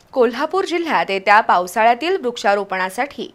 कोल्हापूर जिल्ह्यात येत्या पावसाळ्यातील वृक्षारोपणासाठी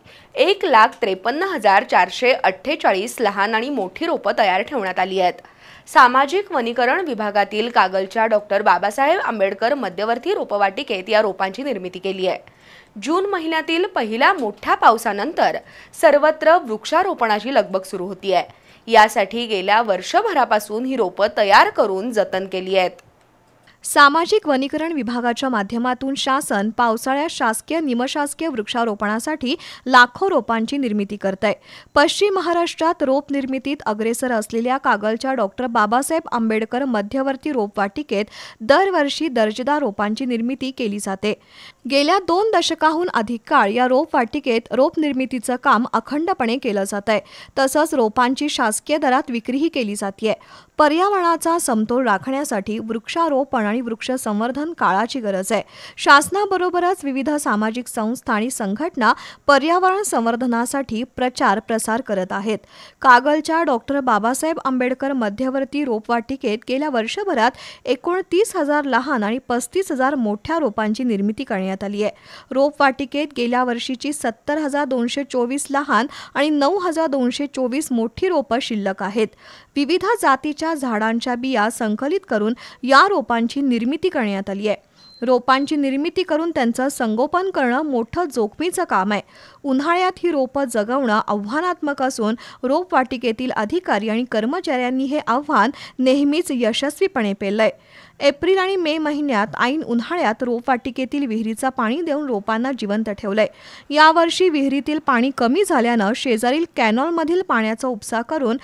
1,53,448 लहान आणि मोठी रोपं तयार ठेवण्यात आली आहेत। सामाजिक वनीकरण विभागातील कागलच्या डॉक्टर बाबासाहेब आंबेडकर मध्यवर्ती रोपवाटिकेत या रोपांची निर्मिती केली आहे। जून महिन्यातील पहिल्या मोठ्या पावसानंतर सर्वत्र वृक्षारोपणाची लगबग सुरू होती आहे। यासाठी गेल्या वर्षभरापासून ही रोपं तयार करून जतन केली आहेत। सामाजिक वनीकरण विभागाच्या माध्यमातून शासन पावसाळ्यात शासकीय निमशासकीय वृक्षारोपणासाठी लाखो रोपांची निर्मिती करत आहे। पश्चिम महाराष्ट्रात रोप निर्मितीत अग्रेसर असलेल्या कागलच्या डॉक्टर बाबासाहेब आंबेडकर मध्यवर्ती रोपवाटिकेत दरवर्षी दर्जेदार रोपांची निर्मिती केली जाते। गेल्या 2 दशकाहून अधिक काळ या रोपवाटिकेत रोप निर्मितीचं काम अखंडपणे केलं जात आहे। तसंच रोपांची शासकीय दरात विक्रीही केली जाते। पर्यावरणाचा समतोल राखण्यासाठी वृक्षारोपण आणि वृक्ष संवर्धन काळाची गरज आहे। शासनाबरोबरच विविध सामाजिक संस्था आणि संघटना पर्यावरण संवर्धनासाठी प्रचार प्रसार करत आहेत। कागलच्या डॉक्टर बाबासाहेब आंबेडकर मध्यवर्ती रोपवाटिकेत गेल्या वर्षभरात 29,000 लहान आणि 35,000 मोठ्या रोपांची निर्मिती करण्यात आली आहे। रोपवाटिकेत गेल्या वर्षीची 70,224 लहान आणि 9,224 मोठी रोपं शिल्लक आहेत। विविध जातीच्या झाडांच्या बिया संकलित करून या रोपांची निर्मिती करण्यात आली आहे। रोपांची निर्मिती करून त्यांचं संगोपन करणं मोठं जोखमीचं काम आहे। उन्हाळ्यात ही रोपं जगवणं आव्हानात्मक असून रोपवाटिकेतील अधिकारी आणि कर्मचाऱ्यांनी हे आव्हान नेहमीच यशस्वीपणे पेललंय। एप्रिल आणि मे महिन्यात ऐन उन्हाळ्यात रोपवाटिकेतील विहिरीचं पाणी देऊन रोपांना जिवंत ठेवलंय। यावर्षी विहिरीतील पाणी कमी झाल्यानं शेजारील कॅनॉलमधील पाण्याचा उपसा करून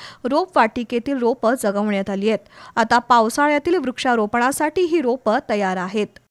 रोपवाटिकेतील रोपं जगवण्यात आली आहेत। आता पावसाळ्यातील वृक्षारोपणासाठी ही रोपं तयार आहेत।